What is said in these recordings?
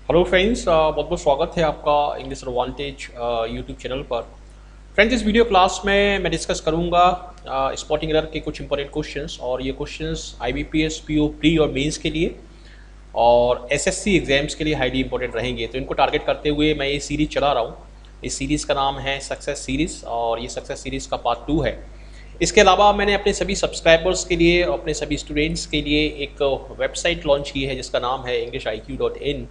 Hello friends, बहुत बहुत स्वागत है आपका इंग्लिश एडवांटेज यूट्यूब चैनल पर। फ्रेंड्स, इस वीडियो क्लास में मैं डिस्कस करूंगा स्पॉटिंग एरर के कुछ इंपॉर्टेंट क्वेश्चंस, और ये क्वेश्चंस आईबीपीएस, पीओ प्री और मेंस के लिए और एसएससी एग्जाम्स के लिए हाईली इंपॉर्टेंट रहेंगे। तो इनको टारगेट करते हुए मैं ये सीरीज़ चला रहा हूँ। इस सीरीज़ का नाम है सक्सेस सीरीज़ और ये सक्सेस सीरीज़ का पार्ट 2 है। इसके अलावा मैंने अपने सभी सब्सक्राइबर्स के लिए और अपने सभी स्टूडेंट्स के लिए एक वेबसाइट लॉन्च की है जिसका नाम है EnglishIQ.in,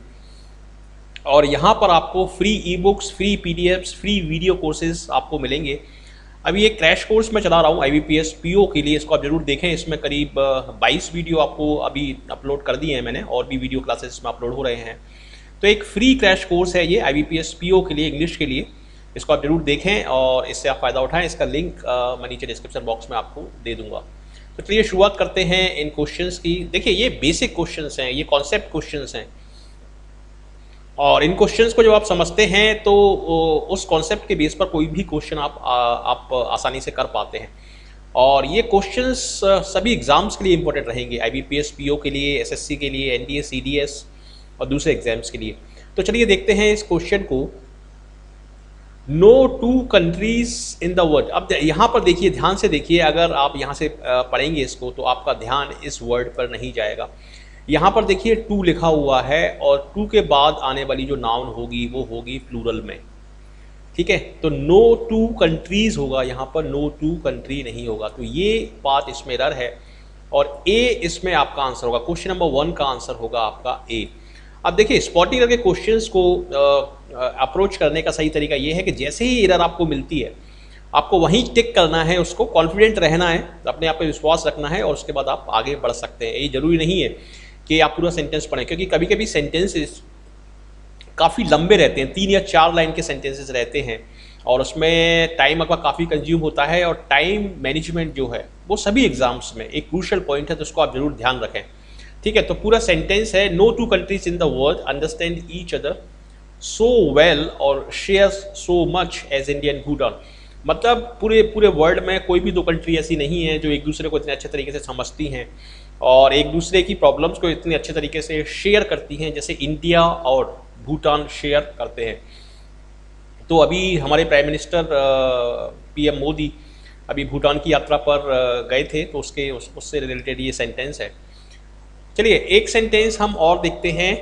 और यहाँ पर आपको free e books, free PDFs, free video courses आपको मिलेंगे। अभी एक क्रैश कोर्स मैं चला रहा हूँ आईबीपीएस पीओ के लिए, इसको आप जरूर देखें। इसमें करीब 22 वीडियो आपको अभी अपलोड कर दिए हैं मैंने, और भी वीडियो क्लासेस इसमें अपलोड हो रहे हैं। तो एक फ्री क्रैश कोर्स है ये आईबीपीएस पीओ के लिए, इंग्लिश के लिए। इसको आप जरूर देखें और इससे आप फ़ायदा उठाएं। इसका लिंक मैं नीचे डिस्क्रिप्शन बॉक्स में आपको दे दूंगा। तो चलिए शुरुआत करते हैं इन क्वेश्चंस की। देखिए, ये बेसिक क्वेश्चंस हैं, ये कॉन्सेप्ट क्वेश्चंस हैं, और इन क्वेश्चंस को जब आप समझते हैं तो उस कॉन्सेप्ट के बेस पर कोई भी क्वेश्चन आप आसानी से कर पाते हैं। और ये क्वेश्चंस सभी एग्जाम्स के लिए इंपॉर्टेंट रहेंगे, आईबीपीएस पीओ के लिए, एसएससी के लिए, एनडीए, सीडीएस और दूसरे एग्जाम्स के लिए। तो चलिए देखते हैं इस क्वेश्चन को। No two countries in the world. अब यहाँ पर देखिए, ध्यान से देखिए, अगर आप यहाँ से पढ़ेंगे इसको तो आपका ध्यान इस वर्ड पर नहीं जाएगा। यहाँ पर देखिए टू लिखा हुआ है, और टू के बाद आने वाली जो नाउन होगी वो होगी प्लूरल में। ठीक है, तो नो टू कंट्रीज होगा, यहाँ पर नो टू कंट्री नहीं होगा। तो ये बात इसमें एरर है, और ए इसमें आपका आंसर होगा। क्वेश्चन नंबर 1 का आंसर होगा आपका ए। अब देखिए, स्पॉटिंग एरर के क्वेश्चंस को अप्रोच करने का सही तरीका ये है कि जैसे ही एरर आपको मिलती है, आपको वहीं टिक करना है, उसको कॉन्फिडेंट रहना है, अपने आप पे विश्वास रखना है, और उसके बाद आप आगे बढ़ सकते हैं। ये जरूरी नहीं है कि आप पूरा सेंटेंस पढ़ें, क्योंकि कभी कभी सेंटेंसेस काफ़ी लंबे रहते हैं, 3 या 4 लाइन के सेंटेंसेस रहते हैं, और उसमें टाइम आपका काफ़ी कंज्यूम होता है। और टाइम मैनेजमेंट जो है वो सभी एग्जाम्स में एक क्रूशियल पॉइंट है, तो उसको आप जरूर ध्यान रखें। ठीक है, तो पूरा सेंटेंस है, no two countries in the world understand each other so well और share so much as India and Bhutan. मतलब पूरे वर्ल्ड में कोई भी 2 कंट्री ऐसी नहीं है जो एक दूसरे को इतने अच्छे तरीके से समझती हैं और एक दूसरे की प्रॉब्लम्स को इतने अच्छे तरीके से शेयर करती हैं जैसे इंडिया और भूटान शेयर करते हैं। तो अभी हमारे प्राइम मिनिस्टर पीएम मोदी अभी भूटान की यात्रा पर गए थे, तो उससे रिलेटेड ये सेंटेंस है। चलिए एक सेंटेंस हम और देखते हैं।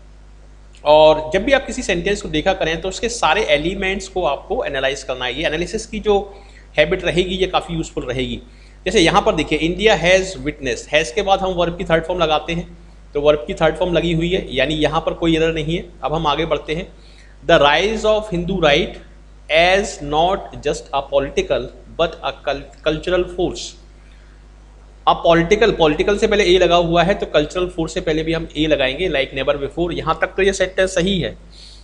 और जब भी आप किसी सेंटेंस को देखा करें तो उसके सारे एलिमेंट्स को आपको एनालाइज करना है। ये एनालिसिस की जो हैबिट रहेगी ये काफ़ी यूजफुल रहेगी। जैसे यहाँ पर देखिए, इंडिया हैज़ विटनेस, हैज़ के बाद हम वर्ब की थर्ड फॉर्म लगाते हैं, तो वर्ब की थर्ड फॉर्म लगी हुई है, यानी यहाँ पर कोई एरर नहीं है। अब हम आगे बढ़ते हैं। The rise of Hindu right as not just a political but a cultural force. अब पॉलिटिकल से पहले ए लगा हुआ है, तो कल्चरल फोर्स से पहले भी हम ए लगाएंगे, लाइक नेवर बिफोर। यहाँ तक तो ये सेंटेंस सही है,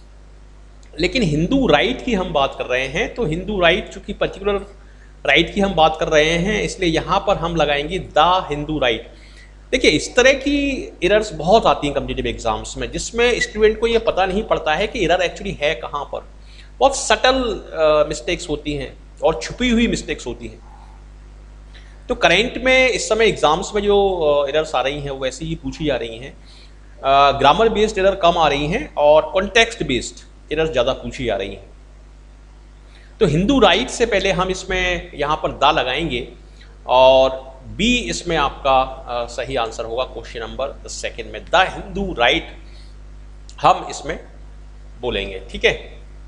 लेकिन हिंदू राइट की हम बात कर रहे हैं, तो हिंदू राइट चूंकि पर्टिकुलर राइट की हम बात कर रहे हैं, इसलिए यहाँ पर हम लगाएंगे द हिंदू राइट। देखिए, इस तरह की एरर्स बहुत आती हैं कॉम्पिटिटिव एग्जाम्स में, जिसमें स्टूडेंट को ये पता नहीं पड़ता है कि एरर एक्चुअली है कहाँ पर। बहुत सटल मिस्टेक्स होती हैं और छुपी हुई मिस्टेक्स होती हैं। तो करेंट में इस समय एग्जाम्स में जो एरर्स आ रही हैं वो ऐसी ही पूछी जा रही हैं। ग्रामर बेस्ड एरर कम आ रही हैं और कॉन्टेक्स्ट बेस्ड एरर्स ज़्यादा पूछी जा रही हैं। तो हिंदू राइट से पहले हम इसमें यहाँ पर दा लगाएंगे, और बी इसमें आपका सही आंसर होगा क्वेश्चन नंबर 2 में। द हिंदू राइट हम इसमें बोलेंगे। ठीक है,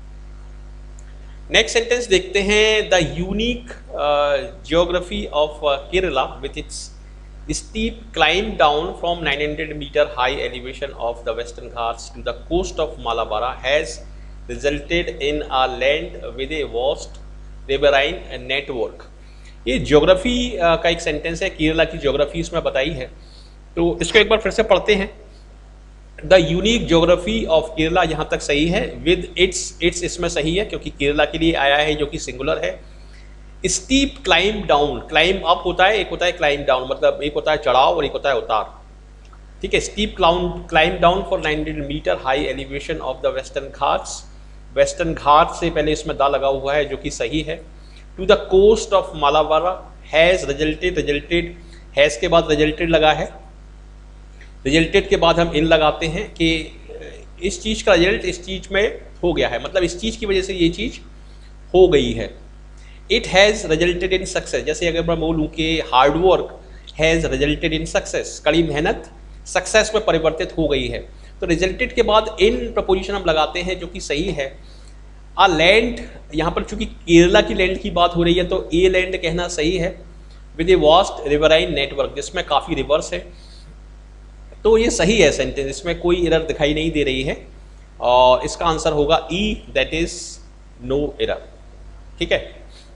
नेक्स्ट सेंटेंस देखते हैं। The unique geography of Kerala with its steep climb down from 900 metre high elevation of the Western Ghats to the coast of Malabar has resulted in a land with a vast riverine network। ये geography का एक sentence है, केरला की geography इसमें बताई है, तो इसको एक बार फिर से पढ़ते हैं। The unique geography of Kerala, यहाँ तक सही है। विद इट्स इसमें सही है क्योंकि केरला के लिए आया है जो कि सिंगुलर है। Steep climb down, climb up होता है, एक होता है क्लाइंब डाउन, मतलब एक होता है चढ़ाव और एक होता है उतार। ठीक है, steep climb down for 900 metre high elevation of the Western Ghats. Western Ghat से पहले इसमें दा लगा हुआ है जो कि सही है। To the coast of Malabar has resulted के बाद रिजल्टेड लगा है। रिजल्टेड के बाद हम इन लगाते हैं कि इस चीज़ का रिजल्ट इस चीज़ में हो गया है, मतलब इस चीज़ की वजह से ये चीज़ हो गई है। It has resulted in success, जैसे अगर मैं बोलूँ कि hard work has resulted in success, कड़ी मेहनत सक्सेस में परिवर्तित हो गई है। तो रिजल्टेड के बाद इन प्रपोजिशन हम लगाते हैं जो कि सही है। आ लैंड, यहाँ पर चूंकि केरला की लैंड की बात हो रही है तो ए लैंड कहना सही है। With a vast riverine network, जिसमें काफ़ी रिवर्स है, तो ये सही है सेंटेंस, इसमें कोई एरर दिखाई नहीं दे रही है और इसका आंसर होगा E, that is no error. ठीक है,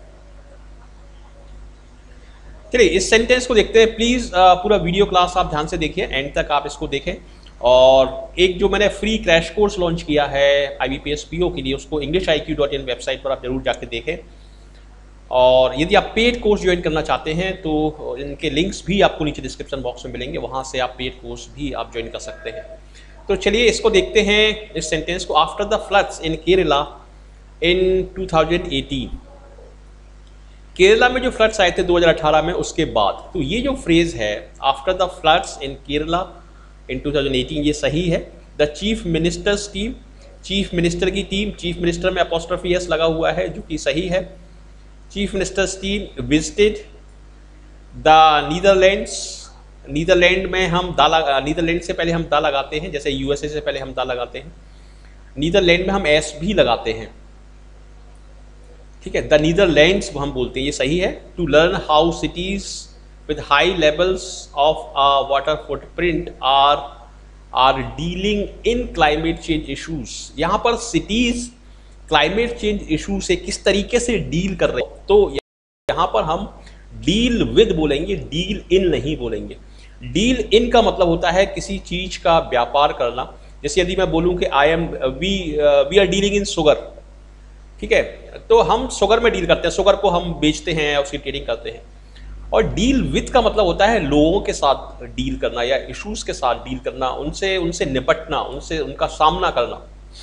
चलिए इस सेंटेंस को देखते हैं। प्लीज़ पूरा वीडियो क्लास आप ध्यान से देखिए, एंड तक आप इसको देखें। और एक जो मैंने फ्री क्रैश कोर्स लॉन्च किया है IBPS PO के लिए, उसको EnglishIQ.in वेबसाइट पर आप जरूर जाके देखें। और यदि आप पेड कोर्स ज्वाइन करना चाहते हैं तो इनके लिंक्स भी आपको नीचे डिस्क्रिप्शन बॉक्स में मिलेंगे, वहाँ से आप पेड कोर्स भी आप ज्वाइन कर सकते हैं। तो चलिए इसको देखते हैं, इस सेंटेंस को। After the floods in Kerala in 2018, Kerala में जो फ्लड्स आए थे 2018 में, उसके बाद। तो ये जो फ्रेज है after the floods in Kerala in 2018, ये सही है। The chief minister's team, chief minister की टीम, चीफ मिनिस्टर में अपॉस्ट्रोफी एस लगा हुआ है जो कि सही है। Chief minister's team visited the Netherlands, Netherland में हम नीदरलैंड से पहले हम दा लगाते हैं, जैसे USA से पहले हम दा लगाते हैं। नीदरलैंड में हम एस भी लगाते हैं। ठीक है, द नीदरलैंड्स हम बोलते हैं, ये सही है। To learn how cities with high levels of water footprint are dealing in climate change issues. यहाँ पर सिटीज क्लाइमेट चेंज इशू से किस तरीके से डील कर रहे हैं, तो यहाँ पर हम डील विद बोलेंगे, डील इन नहीं बोलेंगे। डील इन का मतलब होता है किसी चीज का व्यापार करना। जैसे यदि मैं बोलूँ कि we are dealing in sugar, ठीक है, तो हम शुगर में डील करते हैं, शुगर को हम बेचते हैं, उसकी ट्रेडिंग करते हैं। और डील विद का मतलब होता है लोगों के साथ डील करना या इश्यूज के साथ डील करना, उनसे निपटना, उनका सामना करना।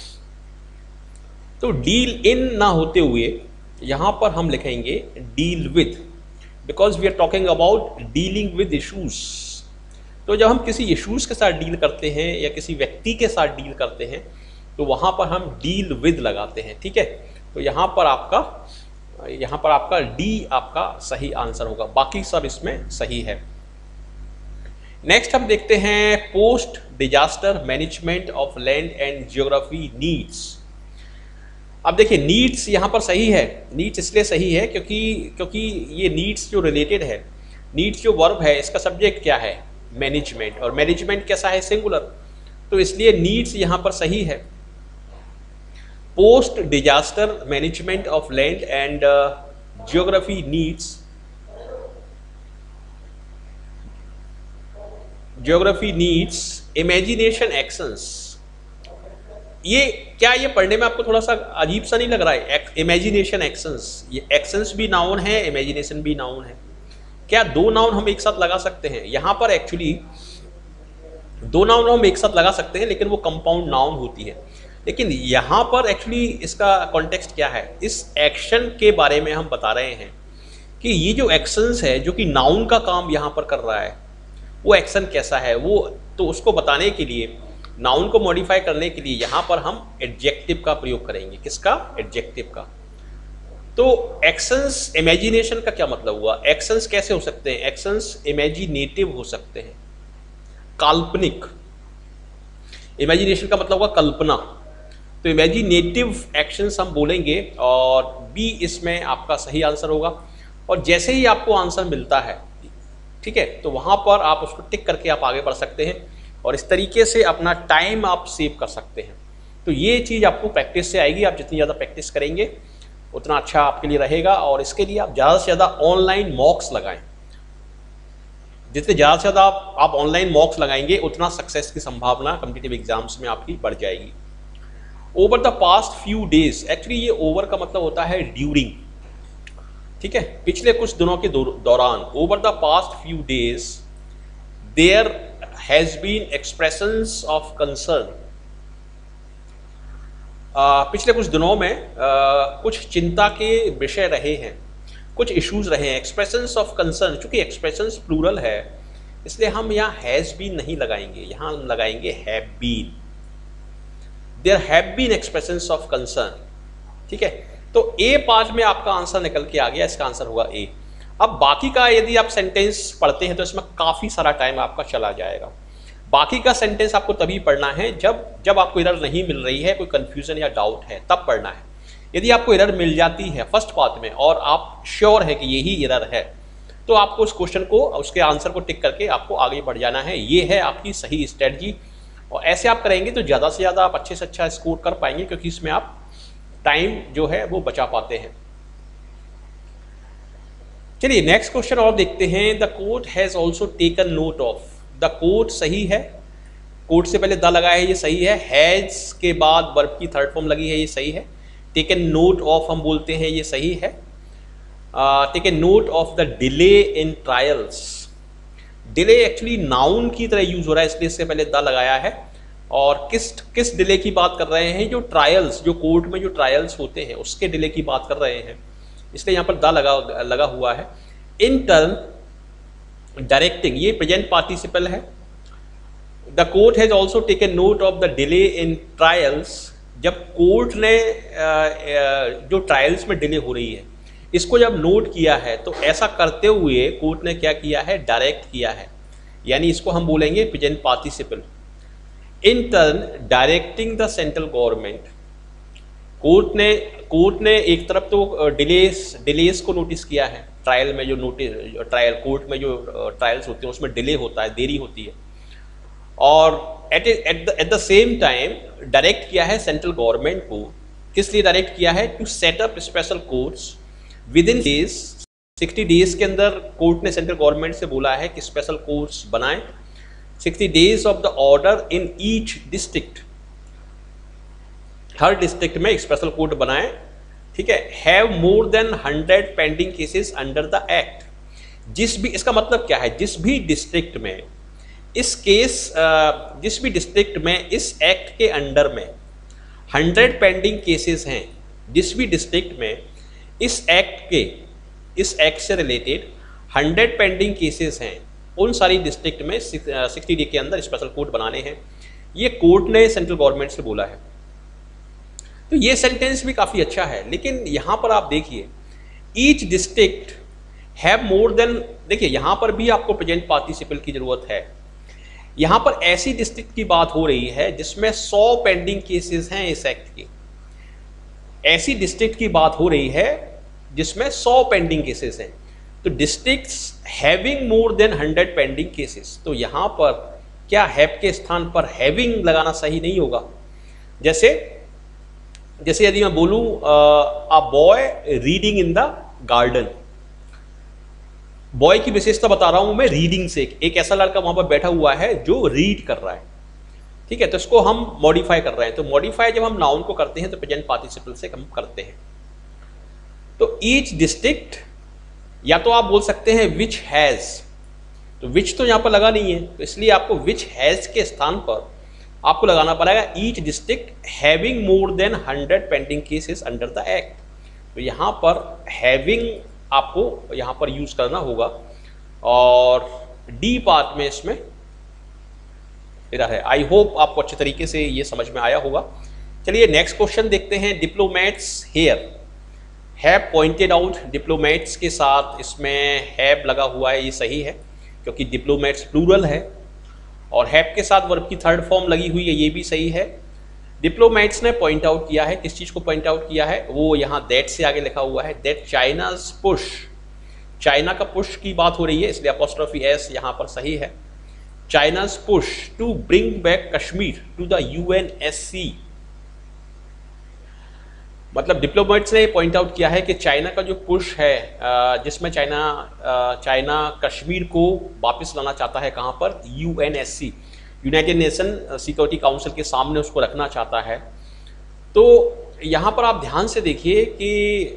तो डील इन ना होते हुए यहाँ पर हम लिखेंगे deal with, because we are talking about dealing with issues. तो जब हम किसी इशूज के साथ डील करते हैं या किसी व्यक्ति के साथ डील करते हैं तो वहाँ पर हम डील विद लगाते हैं। ठीक है, तो यहाँ पर आपका डी आपका सही आंसर होगा, बाकी सब इसमें सही है। नेक्स्ट हम देखते हैं post disaster management of land and geography needs. अब देखिए नीड्स यहाँ पर सही है। नीड्स इसलिए सही है क्योंकि ये नीड्स जो रिलेटेड है, नीड्स जो वर्ब है इसका सब्जेक्ट क्या है, मैनेजमेंट, और मैनेजमेंट कैसा है, सिंगुलर, तो इसलिए नीड्स यहाँ पर सही है। Post disaster management of land and geography needs, geography needs imagination actions. ये पढ़ने में आपको थोड़ा सा अजीब सा नहीं लग रहा है, इमेजिनेशन एक्शंस, ये एक्शंस भी नाउन है, इमेजिनेशन भी नाउन है। क्या दो नाउन हम एक साथ लगा सकते हैं? यहाँ पर एक्चुअली दो नाउन हम एक साथ लगा सकते हैं लेकिन वो कंपाउंड नाउन होती है। लेकिन यहाँ पर एक्चुअली इसका कॉन्टेक्स्ट क्या है, इस एक्शन के बारे में हम बता रहे हैं कि ये जो एक्शंस है जो कि नाउन का काम यहाँ पर कर रहा है, वो एक्शन कैसा है, वो तो उसको बताने के लिए, नाउन को मॉडिफाई करने के लिए यहाँ पर हम एडजेक्टिव का प्रयोग करेंगे। किसका? एडजेक्टिव का। तो एक्शंस इमेजिनेशन का क्या मतलब हुआ? एक्शंस कैसे हो सकते हैं? एक्शंस इमेजिनेटिव हो सकते हैं, काल्पनिक। इमेजिनेशन का मतलब हुआ कल्पना, तो इमेजिनेटिव एक्शंस हम बोलेंगे और बी इसमें आपका सही आंसर होगा। और जैसे ही आपको आंसर मिलता है, ठीक है, तो वहाँ पर आप उसको टिक करके आप आगे बढ़ सकते हैं और इस तरीके से अपना टाइम आप सेव कर सकते हैं। तो ये चीज़ आपको प्रैक्टिस से आएगी, आप जितनी ज़्यादा प्रैक्टिस करेंगे उतना अच्छा आपके लिए रहेगा। और इसके लिए आप ज़्यादा से ज़्यादा ऑनलाइन मॉक्स लगाएं। जितने ज़्यादा से ज़्यादा आप ऑनलाइन मॉक्स लगाएंगे उतना सक्सेस की संभावना कॉम्पिटिटिव एग्जाम्स में आपकी बढ़ जाएगी। Over the past few days, actually ये ओवर का मतलब होता है ड्यूरिंग, ठीक है, पिछले कुछ दिनों के दौरान। Over the past few days there has been expressions of concern. पिछले कुछ दिनों में कुछ चिंता के विषय रहे हैं, कुछ इश्यूज रहे हैं। एक्सप्रेशंस ऑफ कंसर्न, चूंकि एक्सप्रेशंस प्लूरल है इसलिए हम यहाँ हैज़ बीन नहीं लगाएंगे, यहाँ हम लगाएंगे have been. There have been expressions of concern. ठीक है, तो ए पार्ट में आपका आंसर निकल के आ गया, इसका आंसर होगा ए। अब बाकी का यदि आप सेंटेंस पढ़ते हैं तो इसमें काफ़ी सारा टाइम आपका चला जाएगा। बाकी का सेंटेंस आपको तभी पढ़ना है जब आपको एरर नहीं मिल रही है, कोई कंफ्यूजन या डाउट है, तब पढ़ना है। यदि आपको एरर मिल जाती है फर्स्ट पार्ट में और आप श्योर है कि यही एरर है, तो आपको उस क्वेश्चन को, उसके आंसर को टिक करके आपको आगे बढ़ जाना है। ये है आपकी सही स्ट्रेटजी, और ऐसे आप करेंगे तो ज़्यादा से ज़्यादा आप अच्छे से अच्छा स्कोर कर पाएंगे, क्योंकि इसमें आप टाइम जो है वो बचा पाते हैं। चलिए नेक्स्ट क्वेश्चन और देखते हैं। The court has also taken note of. The court सही है, कोर्ट से पहले द लगा है, ये सही है। हैज़ के बाद वर्ब की थर्ड फॉर्म लगी है, ये सही है। टेकन नोट ऑफ हम बोलते हैं, ये सही है। Taken note of the delay in trials. Delay actually noun की तरह यूज हो रहा है, इसलिए इससे पहले द लगाया है। और किस डिले की बात कर रहे हैं? जो ट्रायल्स, जो कोर्ट में जो ट्रायल्स होते हैं उसके डिले की बात कर रहे हैं, इसलिए यहाँ पर द लगा हुआ है। इन टर्न डायरेक्टिंग, ये प्रेजेंट पार्टिसिपल है। The court has also taken note of the delay in trials. जब कोर्ट ने जो ट्रायल्स में डिले हो रही है इसको जब नोट किया है, तो ऐसा करते हुए कोर्ट ने क्या किया है? डायरेक्ट किया है, यानी इसको हम बोलेंगे present participle. In turn directing the central government. Court ने एक तरफ तो डिलेस को नोटिस किया है। ट्रायल में जो कोर्ट में जो ट्रायल्स होते हैं उसमें डिले होता है, देरी होती है। और at the same time direct किया है सेंट्रल गवर्नमेंट को। किस लिए डायरेक्ट किया है? To set up special courts within days. 60 days के अंदर कोर्ट ने सेंट्रल गवर्नमेंट से बोला है कि स्पेशल कोर्ट्स बनाएं। 60 days of the order in each district, हर डिस्ट्रिक्ट में एक स्पेशल कोर्ट बनाएं। ठीक है। Have more than 100 pending cases under the act. इसका मतलब क्या है? जिस भी डिस्ट्रिक्ट में इस एक्ट के अंडर में 100 पेंडिंग केसेस हैं, जिस भी डिस्ट्रिक्ट में इस एक्ट से रिलेटेड 100 पेंडिंग केसेस हैं, उन सारी डिस्ट्रिक्ट में 60 डे के अंदर स्पेशल कोर्ट बनाने हैं। ये कोर्ट ने सेंट्रल गवर्नमेंट से बोला है। तो ये सेंटेंस भी काफ़ी अच्छा है, लेकिन यहाँ पर आप देखिए each district have more than, देखिए यहाँ पर भी आपको प्रेजेंट पार्टिसिपल की ज़रूरत है। यहाँ पर ऐसी डिस्ट्रिक्ट की बात हो रही है जिसमें 100 पेंडिंग केसेस हैं इस एक्ट के। ऐसी डिस्ट्रिक्ट की बात हो रही है जिसमें 100 पेंडिंग केसेस हैं। तो districts having more than 100 pending cases, तो यहाँ पर क्या हैव के स्थान पर हैविंग लगाना सही नहीं होगा? जैसे यदि मैं बोलूँ a boy reading in the garden, boy की विशेषता बता रहा हूं मैं रीडिंग से, एक ऐसा लड़का वहां पर बैठा हुआ है जो रीड कर रहा है। ठीक है, तो इसको हम मॉडिफाई कर रहे हैं। तो मॉडिफाई जब हम नाउन को करते हैं तो प्रेजेंट पार्टिसिपल से हम करते हैं। तो ईच डिस्ट्रिक्ट, या तो आप बोल सकते हैं विच हैज, तो विच तो यहां पर लगा नहीं है, तो इसलिए आपको विच हैज के स्थान पर आपको लगाना पड़ेगा each district having more than 100 pending cases under the act. तो यहाँ पर हैविंग आपको यहाँ पर यूज करना होगा। और डी पार्ट में इसमें मेरा है। आई होप आपको अच्छे तरीके से ये समझ में आया होगा। चलिए नेक्स्ट क्वेश्चन देखते हैं। Diplomats here have pointed out. Diplomats के साथ इसमें हैव लगा हुआ है, ये सही है क्योंकि डिप्लोमेट्स प्लूरल है। और हैव के साथ वर्ब की थर्ड फॉर्म लगी हुई है, ये भी सही है। डिप्लोमेट्स ने पॉइंट आउट किया है, किस चीज़ को पॉइंट आउट किया है? वो यहाँ दैट से आगे लिखा हुआ है, दैट चाइनाज पुश, चाइना का पुश की बात हो रही है, इसलिए अपॉस्ट्रोफी एस यहाँ पर सही है। China's push to bring back Kashmir to the UNSC, मतलब डिप्लोमेट्स ने पॉइंट आउट किया है कि चाइना का जो पुश है, जिसमें चाइना कश्मीर को वापस लाना चाहता है, कहाँ पर? UNSC, United Nation Security Council के सामने उसको रखना चाहता है। तो यहाँ पर आप ध्यान से देखिए कि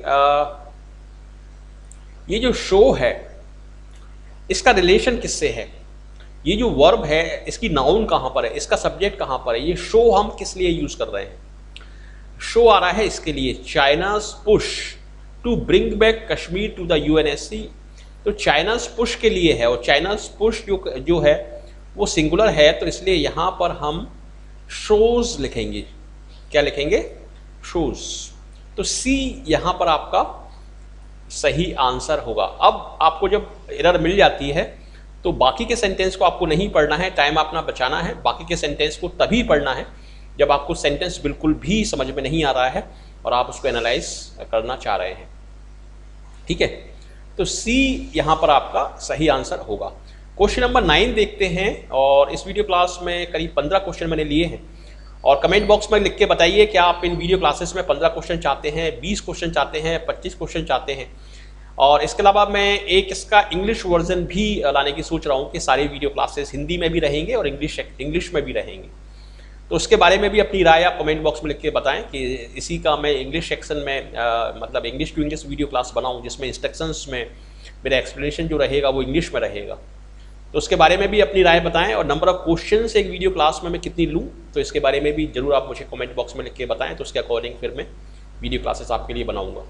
ये जो शो है इसका रिलेशन किससे है? ये जो वर्ब है इसकी नाउन कहाँ पर है, इसका सब्जेक्ट कहाँ पर है? ये शो हम किस लिए यूज कर रहे हैं? शो आ रहा है इसके लिए, China's push to bring back Kashmir to the UNSC। तो चाइनाज पुश के लिए है, और चाइनाज पुश जो है वो सिंगुलर है, तो इसलिए यहाँ पर हम शोज लिखेंगे। क्या लिखेंगे? शूज। तो सी यहाँ पर आपका सही आंसर होगा। अब आपको जब एरर मिल जाती है तो बाकी के सेंटेंस को आपको नहीं पढ़ना है, टाइम अपना बचाना है। बाकी के सेंटेंस को तभी पढ़ना है जब आपको सेंटेंस बिल्कुल भी समझ में नहीं आ रहा है और आप उसको एनालाइज करना चाह रहे हैं। ठीक है, तो सी यहाँ पर आपका सही आंसर होगा। क्वेश्चन नंबर 9 देखते हैं, और इस वीडियो क्लास में करीब 15 क्वेश्चन मैंने लिए हैं, और कमेंट बॉक्स में लिख के बताइए कि आप इन वीडियो क्लासेस में 15 क्वेश्चन चाहते हैं, 20 क्वेश्चन चाहते हैं, 25 क्वेश्चन चाहते हैं। और इसके अलावा मैं एक इसका इंग्लिश वर्जन भी लाने की सोच रहा हूँ कि सारे वीडियो क्लासेस हिंदी में भी रहेंगे और इंग्लिश में भी रहेंगे। तो उसके बारे में भी अपनी राय आप कमेंट बॉक्स में लिख के बताएं कि इसी का मैं इंग्लिश सेक्शन में मतलब English to English video class बनाऊँ, जिसमें इंस्ट्रक्शंस में मेरा एक्सप्लेनेशन जो रहेगा वो इंग्लिश में रहेगा। तो उसके बारे में भी अपनी राय बताएं, और नंबर ऑफ क्वेश्चंस एक वीडियो क्लास में मैं कितनी लूँ तो इसके बारे में भी जरूर आप मुझे कमेंट बॉक्स में लिख के बताएं, तो उसके अकॉर्डिंग फिर मैं वीडियो क्लासेस आपके लिए बनाऊंगा।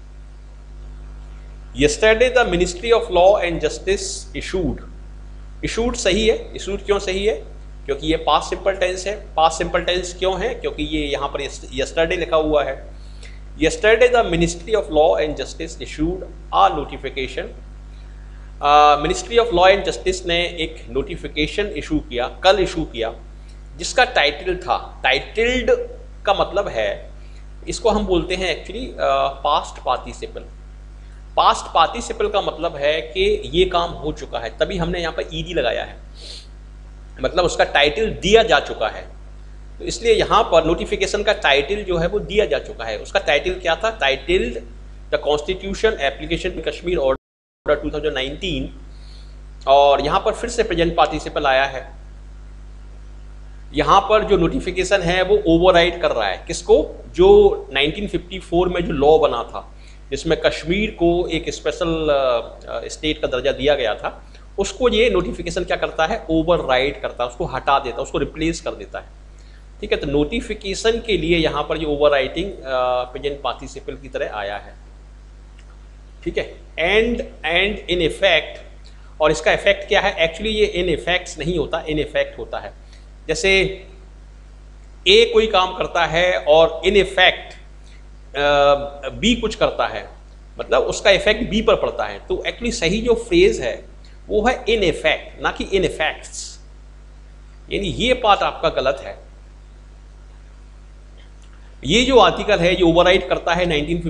Yesterday the Ministry of Law and Justice issued सही है। issued क्यों सही है? क्योंकि ये पास्ट सिंपल टेंस है। पास्ट सिंपल टेंस क्यों है? क्योंकि ये यहाँ पर yesterday लिखा हुआ है। Yesterday the Ministry of Law and Justice issued a notification। Ministry of law and justice ने एक नोटिफिकेशन इशू किया, कल इशू किया, जिसका टाइटल था, टाइटल्ड का मतलब है, इसको हम बोलते हैं actually past participle. Past participle का मतलब है कि ये काम हो चुका है, तभी हमने यहाँ पर ईडी लगाया है, मतलब उसका टाइटल दिया जा चुका है। तो इसलिए यहाँ पर नोटिफिकेशन का टाइटल जो है वो दिया जा चुका है। उसका टाइटल क्या था? Titled the constitution application Kashmir order 2019, और यहाँ पर फिर से प्रेजेंट पार्टिसिपल आया है। यहाँ पर जो नोटिफिकेशन है वो ओवरराइड कर रहा है किसको? जो 1954 में जो लॉ बना था, जिसमें कश्मीर को एक स्पेशल स्टेट का दर्जा दिया गया था, उसको ये नोटिफिकेशन क्या करता है? ओवरराइड करता है, उसको हटा देता है, उसको रिप्लेस कर देता है। ठीक है, तो नोटिफिकेशन के लिए यहाँ पर ये ओवरराइटिंग प्रेजेंट पार्टिसिपल की तरह आया है। ठीक है, एंड इन इफेक्ट, और इसका इफेक्ट क्या है? एक्चुअली ये इन इफेक्ट्स नहीं होता, इन इफेक्ट होता है। जैसे ए कोई काम करता है और इन इफेक्ट बी कुछ करता है, मतलब उसका इफेक्ट बी पर पड़ता है। तो एक्चुअली सही जो फ्रेज है वो है इन इफेक्ट, ना कि इन इफेक्ट्स। यानी ये पार्ट आपका गलत है। ये जो आर्टिकल है ये ओवरराइड करता है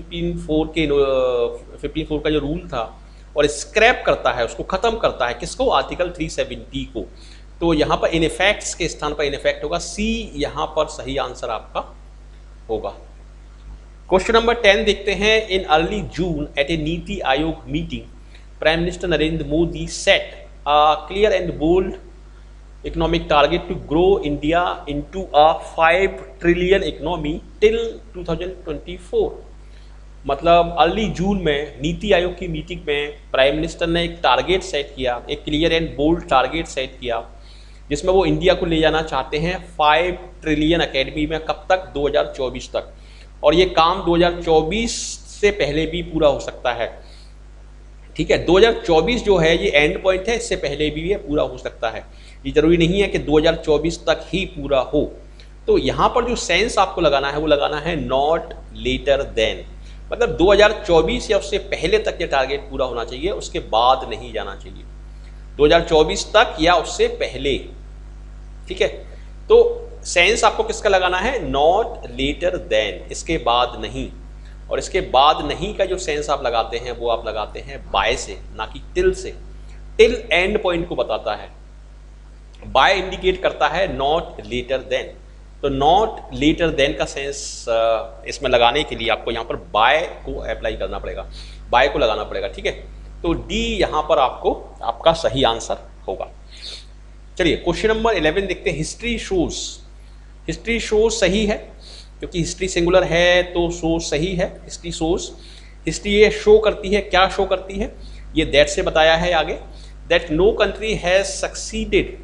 1954 का जो रूल था, और स्क्रैप करता है, उसको खत्म करता है। किसको? आर्टिकल 370 को। तो यहाँ पर इन इफेक्ट्स के स्थान पर इन इफेक्ट होगा। सी यहाँ पर सही आंसर आपका होगा। क्वेश्चन नंबर 10 देखते हैं। In early June eight a NITI Aayog meeting, prime minister Narendra Modi set a clear and bold economic target to grow India into a 5 trillion economy till 2024। मतलब अर्ली जून में नीति आयोग की मीटिंग में प्राइम मिनिस्टर ने एक टारगेट सेट किया, एक clear and bold target set किया, जिसमें वो इंडिया को ले जाना चाहते हैं 5 ट्रिलियन एकेडमी में। कब तक? 2024 तक। और ये काम 2024 से पहले भी पूरा हो सकता है। ठीक है, 2024 जो है ये एंड पॉइंट है, इससे पहले भी ये पूरा हो सकता है। ये जरूरी नहीं है कि 2024 तक ही पूरा हो। तो यहाँ पर जो सेंस आपको लगाना है वो लगाना है नॉट लेटर देन, मतलब 2024 या उससे पहले तक ये टारगेट पूरा होना चाहिए, उसके बाद नहीं जाना चाहिए। 2024 तक या उससे पहले। ठीक है, तो सेंस आपको किसका लगाना है? नॉट लेटर देन, इसके बाद नहीं। और इसके बाद नहीं का जो सेंस आप लगाते हैं वो आप लगाते हैं बाय से, ना कि टिल से। टिल एंड पॉइंट को बताता है, बाय इंडिकेट करता है नॉट लेटर देन। तो नॉट लेटर देन का सेंस इसमें लगाने के लिए आपको यहाँ पर बाय को अप्लाई करना पड़ेगा, बाय को लगाना पड़ेगा। ठीक है, तो डी यहाँ पर आपको आपका सही आंसर होगा। चलिए क्वेश्चन नंबर 11 देखते हैं। हिस्ट्री शोज, हिस्ट्री शोज सही है क्योंकि हिस्ट्री सिंगुलर है, तो शोज सही है। हिस्ट्री शोज, हिस्ट्री ये शो करती है, क्या शो करती है? ये दैट से बताया है आगे, that no country has succeeded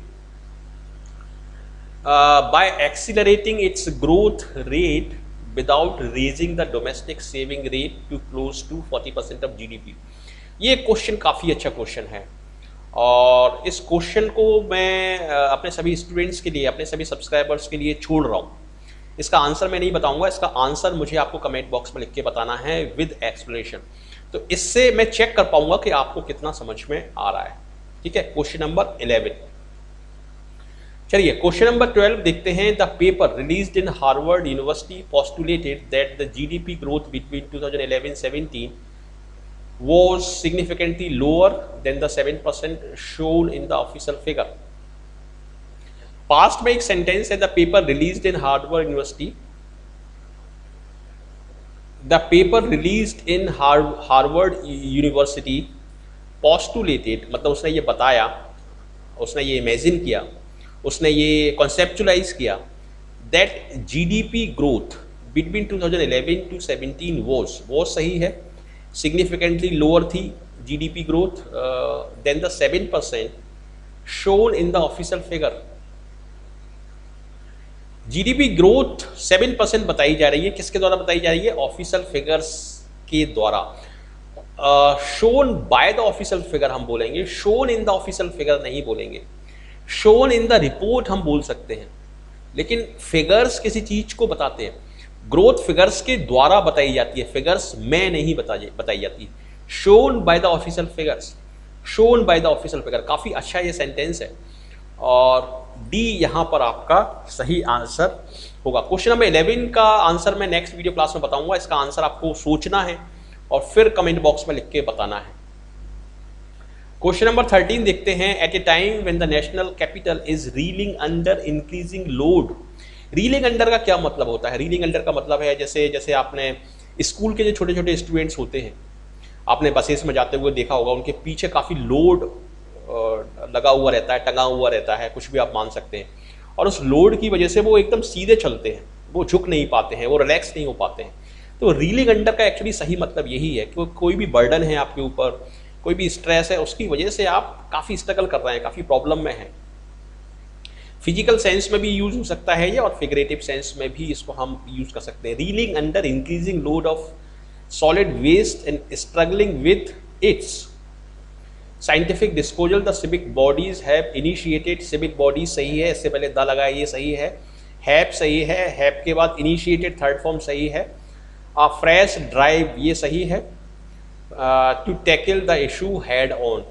by accelerating its growth rate without raising the domestic saving rate to close to 40% of GDP। ये क्वेश्चन काफ़ी अच्छा क्वेश्चन है, और इस क्वेश्चन को मैं अपने सभी स्टूडेंट्स के लिए, अपने सभी सब्सक्राइबर्स के लिए छोड़ रहा हूँ, इसका आंसर मैं नहीं बताऊंगा, इसका आंसर मुझे आपको कमेंट बॉक्स में लिख के बताना है विद एक्सप्लेनेशन। तो इससे मैं चेक कर पाऊंगा कि आपको कितना समझ में आ रहा है। ठीक है, क्वेश्चन नंबर 11। चलिए क्वेश्चन नंबर 12 देखते हैं। The paper released in Harvard university postulated that the GDP growth between 2011-17 was significantly lower than the 7% shown in the official figure. Past में एक सेंटेंस है, the paper released in Harvard University, the paper released in Harvard university postulated, मतलब उसने ये बताया, उसने ये imagine किया, उसने ये कॉन्सेप्चुलाइज किया that GDP growth between 2011 to 17 वो सही है, सिग्निफिकेंटली लोअर थी GDP growth than the 7% shown in the official figure. GDP growth 7% बताई जा रही है, किसके द्वारा बताई जा रही है? ऑफिशियल फिगर्स के द्वारा। Shown by the official figure हम बोलेंगे, shown in the official figure नहीं बोलेंगे। शोन इन द रिपोर्ट हम बोल सकते हैं, लेकिन फिगर्स किसी चीज को बताते हैं, ग्रोथ फिगर्स के द्वारा बताई जाती है, फिगर्स में नहीं बताई जाती। Shown by the official figures, shown by the official figure, काफी अच्छा ये सेंटेंस है और डी यहाँ पर आपका सही आंसर होगा। क्वेश्चन नंबर 11 का आंसर मैं नेक्स्ट वीडियो क्लास में बताऊंगा। इसका आंसर आपको सोचना है और फिर कमेंट बॉक्स में लिख के बताना है। क्वेश्चन नंबर 13 देखते हैं। At a time when the national capital is reeling under increasing load. Reeling under का क्या मतलब होता है? रीलिंग अंडर का मतलब है जैसे आपने स्कूल के जो छोटे छोटे स्टूडेंट्स होते हैं, आपने बसेस में जाते हुए देखा होगा, उनके पीछे काफ़ी लोड लगा हुआ रहता है, टंगा हुआ रहता है, कुछ भी आप मान सकते हैं, और उस लोड की वजह से वो एकदम सीधे चलते हैं, वो झुक नहीं पाते हैं, वो रिलैक्स नहीं हो पाते हैं। तो रीलिंग अंडर का एक्चुअली सही मतलब यही है कि कोई भी बर्डन है आपके ऊपर, कोई भी स्ट्रेस है, उसकी वजह से आप काफ़ी स्ट्रगल कर रहे हैं, काफ़ी प्रॉब्लम में हैं। फिजिकल सेंस में भी यूज हो सकता है ये, और फिगरेटिव सेंस में भी इसको हम यूज कर सकते हैं। Reeling under increasing load of solid waste and struggling with its scientific disposal the civic bodies have initiated. Civic bodies सही है, इससे पहले द लगाया, ये सही है। हैव सही है, हैव के बाद इनिशिएटेड थर्ड फॉर्म सही है। अ फ्रेश ड्राइव ये सही है। To tackle the issue head on.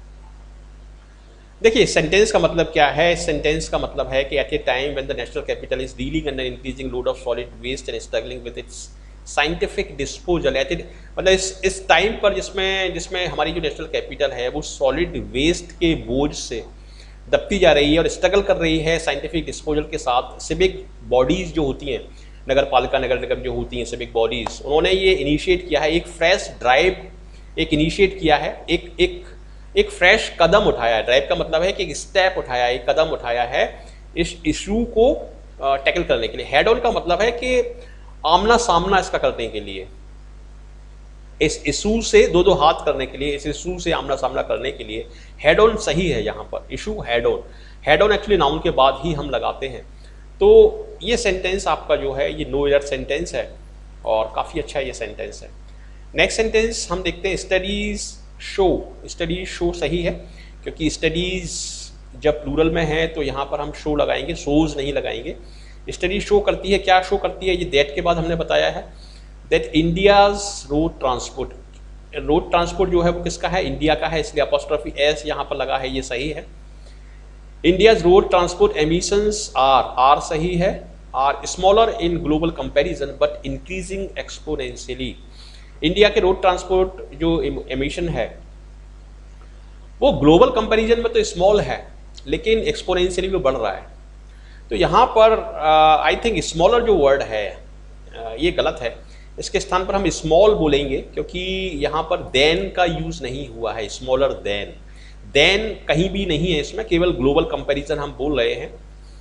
देखिए सेंटेंस का मतलब क्या है? सेंटेंस का मतलब है कि at a time when the national capital is dealing under increasing load of solid waste and struggling with its scientific disposal. मतलब इस टाइम पर जिसमें हमारी जो नेशनल कैपिटल है वो सॉलिड वेस्ट के बोझ से दबती जा रही है और स्ट्रगल कर रही है साइंटिफिक डिस्पोजल के साथ। सिविक बॉडीज़ जो होती हैं, नगर पालिका, नगर निगम जो होती हैं, सिविक बॉडीज़, उन्होंने ये इनिशिएट किया है, एक फ्रेश ड्राइव एक इनिशिएट किया है, एक फ्रेश कदम उठाया है। ड्राइव का मतलब है कि एक स्टेप उठाया है, एक कदम उठाया है इस इशू को टैकल करने के लिए। हेड ऑन का मतलब है कि आमना सामना इसका करने के लिए, इस इशू से दो हाथ करने के लिए, इस इशू से आमना सामना करने के लिए हेड ऑन सही है यहाँ पर। Issue head on, head on actually noun के बाद ही हम लगाते हैं। तो ये सेंटेंस आपका जो है ये नो एरर सेंटेंस है और काफ़ी अच्छा ये सेंटेंस है। नेक्स्ट सेंटेंस हम देखते हैं। स्टडीज शो, स्टडीज शो सही है, क्योंकि स्टडीज जब प्लूरल में है तो यहाँ पर हम शो लगाएंगे, शोज नहीं लगाएंगे। स्टडी शो करती है, क्या शो करती है? ये दैट के बाद हमने बताया है that India's road transport. Road transport जो है वो किसका है? इंडिया का है, इसलिए अपॉस्ट्रोफी एस यहाँ पर लगा है, ये सही है। India's road transport emissions are सही है, are smaller in global comparison but increasing exponentially. India के रोड ट्रांसपोर्ट जो एमिशन है वो ग्लोबल कंपैरिजन में तो स्मॉल है, लेकिन एक्सपोनेंशियली वो बढ़ रहा है। तो यहाँ पर आई थिंक स्मॉलर जो वर्ड है ये गलत है, इसके स्थान पर हम स्मॉल बोलेंगे, क्योंकि यहाँ पर देन का यूज़ नहीं हुआ है। स्मॉलर देन कहीं भी नहीं है इसमें, केवल ग्लोबल कंपैरिजन हम बोल रहे हैं,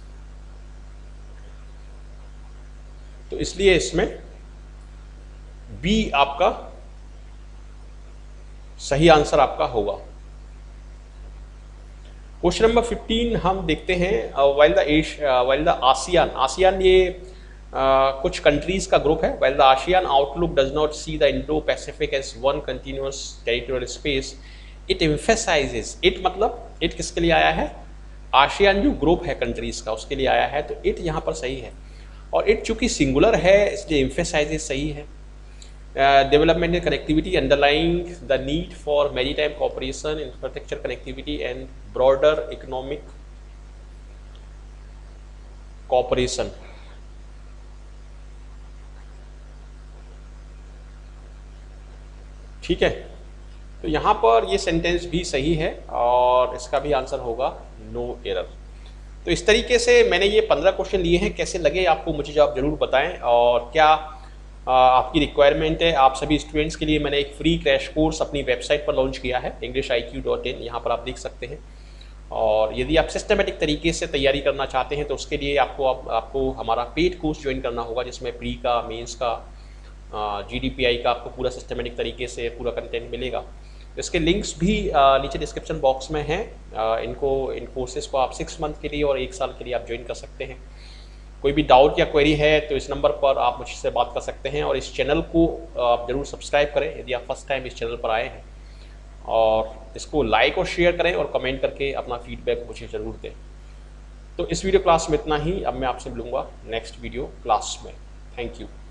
तो इसलिए इसमें बी आपका सही आंसर आपका होगा। क्वेश्चन नंबर 15 हम देखते हैं। वाइल द आसियान, आसियान ये कुछ कंट्रीज का ग्रुप है। While the ASEAN outlook does not see the Indo Pacific as one continuous territorial space, it emphasizes. It मतलब इट किसके लिए आया है? आसियान जो ग्रुप है कंट्रीज का उसके लिए आया है, तो इट यहाँ पर सही है। और इट चूँकि सिंगुलर है इसलिए एम्फेसाइजेस सही है। Development and connectivity underlining the need for maritime cooperation, infrastructure connectivity and broader economic cooperation. ठीक है, तो यहाँ पर ये सेंटेंस भी सही है और इसका भी आंसर होगा नो एरर। तो इस तरीके से मैंने ये 15 क्वेश्चन लिए हैं। कैसे लगे आपको मुझे जो आप ज़रूर बताएं, और क्या आपकी रिक्वायरमेंट है। आप सभी स्टूडेंट्स के लिए मैंने एक फ्री क्रैश कोर्स अपनी वेबसाइट पर लॉन्च किया है EnglishIQ.in, यहाँ पर आप देख सकते हैं। और यदि आप सिस्टमेटिक तरीके से तैयारी करना चाहते हैं तो उसके लिए आपको हमारा पेड कोर्स ज्वाइन करना होगा, जिसमें प्री का, मेंस का, GDPI का आपको पूरा सिस्टमेटिक तरीके से पूरा कंटेंट मिलेगा। इसके लिंक्स भी नीचे डिस्क्रिप्शन बॉक्स में हैं। इन कोर्सेज़ को आप 6 मंथ के लिए और 1 साल के लिए आप ज्वाइन कर सकते हैं। कोई भी डाउट या क्वेरी है तो इस नंबर पर आप मुझसे बात कर सकते हैं। और इस चैनल को आप ज़रूर सब्सक्राइब करें यदि आप फर्स्ट टाइम इस चैनल पर आए हैं, और इसको लाइक और शेयर करें और कमेंट करके अपना फीडबैक मुझे ज़रूर दें। तो इस वीडियो क्लास में इतना ही। अब मैं आपसे मिलूँगा नेक्स्ट वीडियो क्लास में। Thank you.